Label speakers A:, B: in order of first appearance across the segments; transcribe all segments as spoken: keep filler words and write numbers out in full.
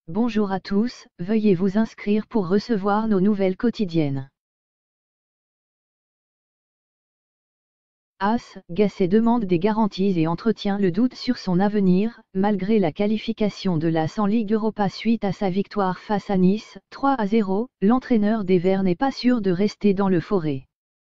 A: Bonjour à tous, veuillez vous inscrire pour recevoir nos nouvelles quotidiennes. As, Gasset demande des garanties et entretient le doute sur son avenir, malgré la qualification de l'As en Ligue Europa suite à sa victoire face à Nice, trois à zéro, l'entraîneur des Verts n'est pas sûr de rester dans le Forêt.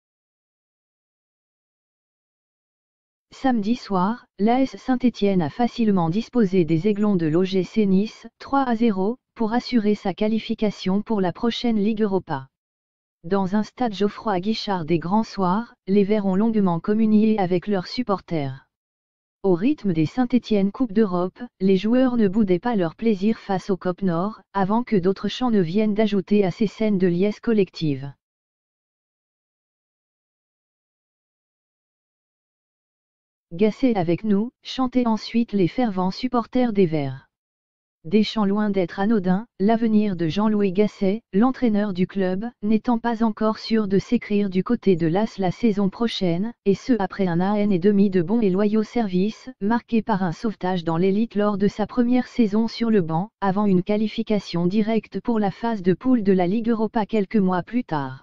A: Samedi soir, l'A S Saint-Étienne a facilement disposé des Aiglons de l'O G C Nice, trois à zéro, pour assurer sa qualification pour la prochaine Ligue Europa. Dans un stade Geoffroy Guichard des Grands Soirs, les Verts ont longuement communié avec leurs supporters. Au rythme des Saint-Étienne Coupe d'Europe, les joueurs ne boudaient pas leur plaisir face au C O P Nord, avant que d'autres chants ne viennent d'ajouter à ces scènes de liesse collective. Gasset avec nous, chantaient ensuite les fervents supporters des Verts. Des chants loin d'être anodins, l'avenir de Jean-Louis Gasset, l'entraîneur du club, n'étant pas encore sûr de s'écrire du côté de l'As la saison prochaine, et ce après un an et demi de bons et loyaux services, marqué par un sauvetage dans l'élite lors de sa première saison sur le banc, avant une qualification directe pour la phase de poule de la Ligue Europa quelques mois plus tard.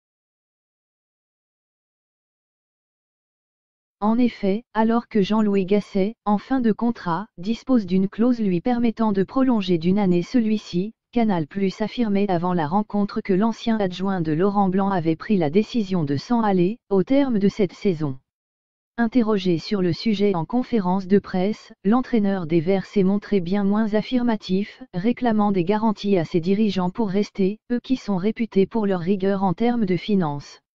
A: En effet, alors que Jean-Louis Gasset, en fin de contrat, dispose d'une clause lui permettant de prolonger d'une année celui-ci, Canal Plus affirmait avant la rencontre que l'ancien adjoint de Laurent Blanc avait pris la décision de s'en aller, au terme de cette saison. Interrogé sur le sujet en conférence de presse, l'entraîneur des Verts s'est montré bien moins affirmatif, réclamant des garanties à ses dirigeants pour rester, eux qui sont réputés pour leur rigueur en termes de finances.